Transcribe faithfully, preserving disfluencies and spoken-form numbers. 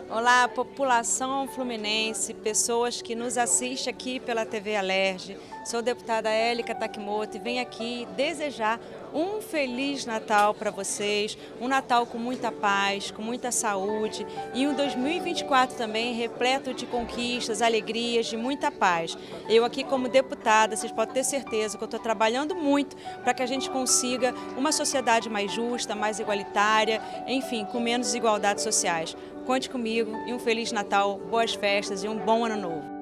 Olá, população fluminense, pessoas que nos assistem aqui pela T V Alerj. Sou a deputada Élica Takimoto e venho aqui desejar um Feliz Natal para vocês, um Natal com muita paz, com muita saúde e um dois mil e vinte e quatro também repleto de conquistas, alegrias, de muita paz. Eu aqui como deputada, vocês podem ter certeza que eu estou trabalhando muito para que a gente consiga uma sociedade mais justa, mais igualitária, enfim, com menos desigualdades sociais. Conte comigo e um Feliz Natal, boas festas e um bom Ano Novo.